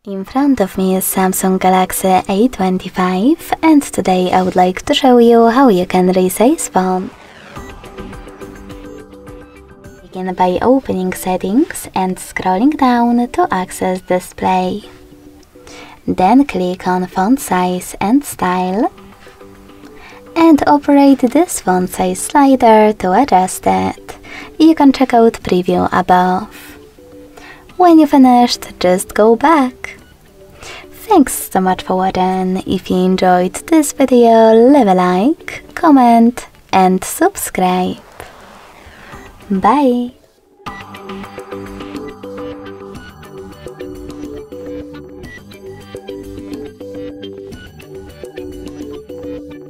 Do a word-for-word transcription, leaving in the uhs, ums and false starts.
In front of me is Samsung Galaxy A twenty-five, and today I would like to show you how you can resize phone. Begin by opening settings and scrolling down to access display. Then click on font size and style and operate this font size slider to adjust it. You can check out preview above. When you finished, just go back. Thanks so much for watching. If you enjoyed this video, leave a like, comment and subscribe. Bye!